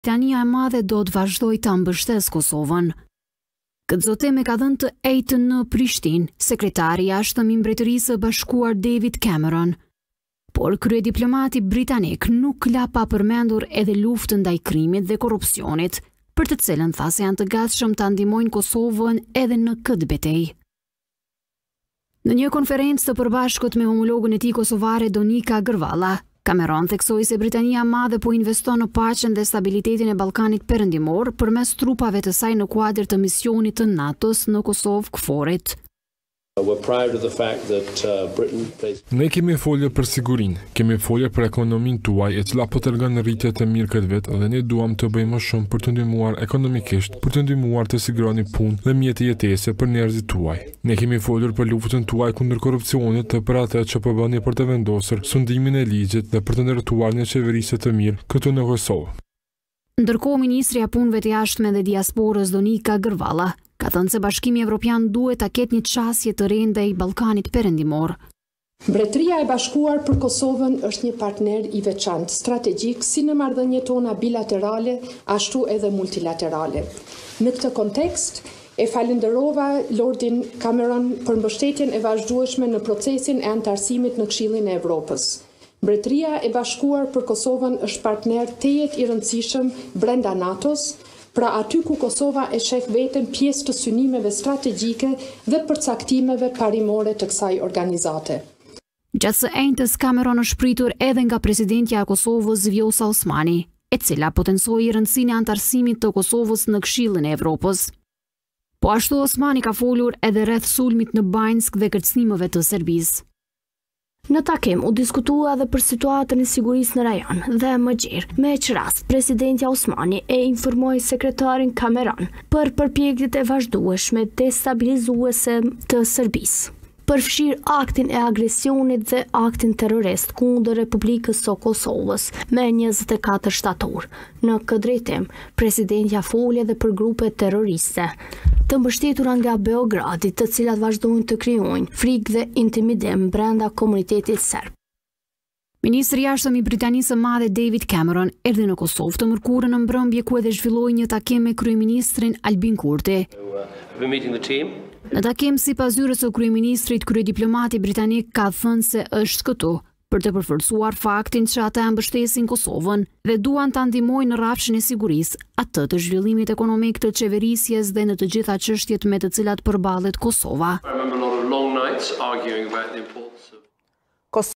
Britania e Madhe do të vazhdojë ta mbështesë Kosovën. Këtë zotëme ka dhënë të ejtën në Prishtinë sekretari i jashtëm i Mbretërisë së Bashkuar David Cameron. Por kryediplomati britanik nuk la pa përmendur edhe luftën ndaj krimit dhe korrupsionit, për të cilën tha se janë të gatshëm ta ndihmojnë Kosovën edhe në këtë betejë. Në një konferencë të përbashkët me homologën e tij kosovare Donika Gërvalla, Cameron theksoi se Britania e Madhe po investon në paqen dhe stabilitetin e Ballkanit Perëndimor përmes trupave të saj në kuadër të misionit të NATO-s në Kosovë KFOR-it. Ne kemi folur për sigurinë, kemi folur për ekonominë tuaj e cila po tregon rritje të mirë këtë vit dhe ne duam të bëjmë më shumë për të ndihmuar ekonomikisht, për të ndihmuar të siguroni punë dhe mjete jetese për njerëzit tuaj. Ne kemi folur për luftën tuaj kundër korrupsionit dhe për atë që po bëni për të vendosur sundimin e ligjit dhe për të ndërtuar një qeverisje të mirë këtu në Kosovë. Ndërkohë ministri e punëve të jashtme dhe diasporës Donika Gërvalla ka thënë se Bashkimi Evropian duhet ta ketë një çështje të re ndaj Ballkanit Perëndimor. Mbretëria e Bashkuar për Kosovën është një partner i veçantë strategjik si në marrëdhëniet tona bilaterale, ashtu edhe multilaterale. Në këtë kontekst, e falenderova Lordin Cameron për mbështetjen e vazhdueshme në procesin e antarësimit në Këshillin e Evropës. Mbretëria e Bashkuar për Kosovën është partner tejet i rëndësishëm brenda NATO-s, pra aty ku Kosova e sheh veten pjesë të synimeve strategjike dhe përcaktimeve parimore të kësaj organizate. Gjatë së enjtës Cameron është pritur edhe nga presidentja e Kosovës Vjosa Osmani, e cila potencoi rëndësinë e antarësimit të Kosovës në Këshillin e Evropës. Po ashtu Osmani ka folur edhe rreth sulmit në Banjsk dhe kërcënimeve të Serbisë. Në takim u diskutua edhe për situatën e sigurisë në rajon dhe më gjerë, me që rast presidentja Osmani e informoi sekretarin Cameron për përpjekjet e vazhdueshme destabilizuese të Serbisë, përfshir aktin e agresionit dhe aktin terrorist kundër Republikës së Kosovës me 24 shtator. Në këtë drejtim, presidentja foli edhe për grupe terroriste të mbështetura nga Beogradi, të cilat vazhdojnë të krijojnë frikë dhe intimidim brenda komunitetit serb. Ministri i jashtëm i Britanisë së Madhe David Cameron erdhi në Kosovë të mërkurën në mbrëmje ku edhe zhvilloi një takim me kryeministrin Albin Kurti. Në takim sipas zyrës së kryeministrit, kryediplomati britanik ka thënë se është këtu për të përforcuar faktin që ata e mbështesin Kosovën dhe duan ta ndihmojnë në rrafshin e sigurisë, atë të zhvillimit ekonomik të qeverisjes dhe në të gjitha çështjet me të cilat përballet Kosova.